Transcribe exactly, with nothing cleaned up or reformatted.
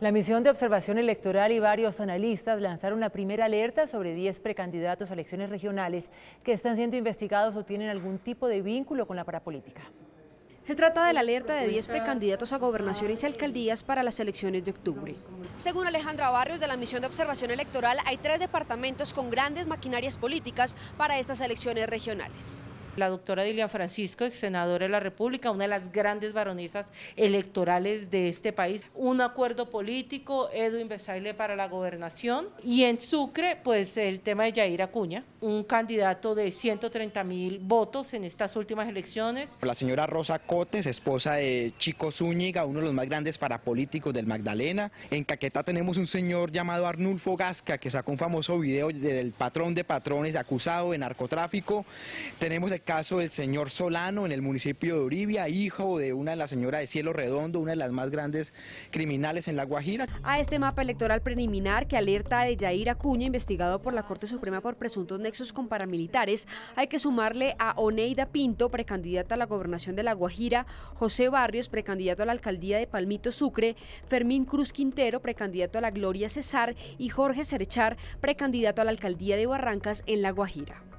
La misión de observación electoral y varios analistas lanzaron la primera alerta sobre diez precandidatos a elecciones regionales que están siendo investigados o tienen algún tipo de vínculo con la parapolítica. Se trata de la alerta de diez precandidatos a gobernaciones y alcaldías para las elecciones de octubre. Según Alejandra Barrios de la Misión de Observación Electoral, hay tres departamentos con grandes maquinarias políticas para estas elecciones regionales. La doctora Dilian Francisco, ex senadora de la República, una de las grandes baronisas electorales de este país, un acuerdo político, Edwin Besaile para la gobernación, y en Sucre, pues el tema de Yair Acuña, un candidato de ciento treinta mil votos en estas últimas elecciones. La señora Rosa Cotes, esposa de Chico Zúñiga, uno de los más grandes parapolíticos del Magdalena. En Caquetá tenemos un señor llamado Arnulfo Gasca, que sacó un famoso video del patrón de patrones acusado de narcotráfico. Tenemos el caso del señor Solano en el municipio de Uribia, hijo de una de las señoras de Cielo Redondo, una de las más grandes criminales en La Guajira. A este mapa electoral preliminar que alerta de Yair Acuña, investigado por la Corte Suprema por presuntos nexos con paramilitares, hay que sumarle a Oneida Pinto, precandidata a la gobernación de La Guajira, José Barrios, precandidato a la alcaldía de Palmito Sucre, Fermín Cruz Quintero, precandidato a la Gloria Cesar, y Jorge Cerchar, precandidato a la alcaldía de Barrancas en La Guajira.